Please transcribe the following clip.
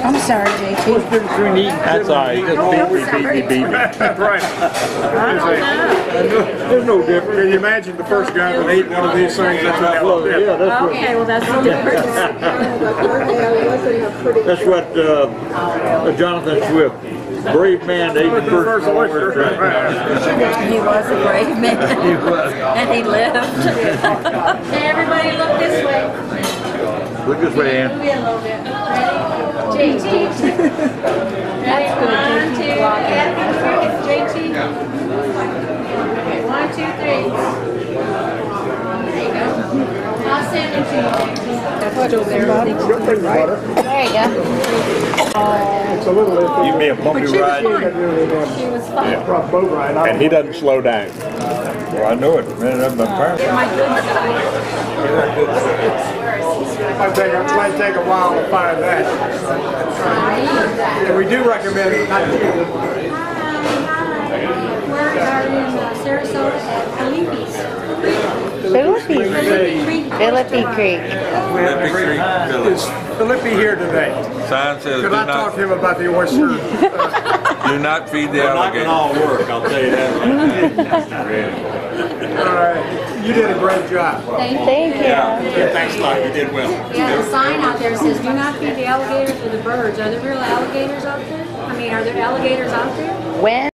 I'm sorry, JT. What's the difference between eating? That's all right. Just beat me. Right. There's no difference. Can you imagine the first guy that ate one of these things? That's what that was. Yeah, that's what. Okay, well that's the difference. That's what Jonathan Swift, brave man, ate the first oyster. He was a brave man. He was. And he lived. Hey, everybody look this way. Look this way, Ann. Move in a little bit. Ready? JT. That's good. 1, 2, JT. Okay, 1, 2, 3. There you go. I'll send it to you. That's still there. There you go. It's a little iffy. You mean a bumpy ride? She was fun. Rough boat ride. And he doesn't slow down. Well, I know it, man. That's my parents. My good side. It might take a while to find that. And we do recommend it. Where are you in Sarasota? Philippi's. Philippi Creek. Is Philippi here today? Sign says Could I talk to him about the oyster? do not feed the alligator. all work, I'll tell you that. All right. You did a great job. Thank you. Thanks a lot, you did well. Yeah, the sign out there says, do not feed the alligators or the birds. Are there real alligators out there? I mean, are there alligators out there? When?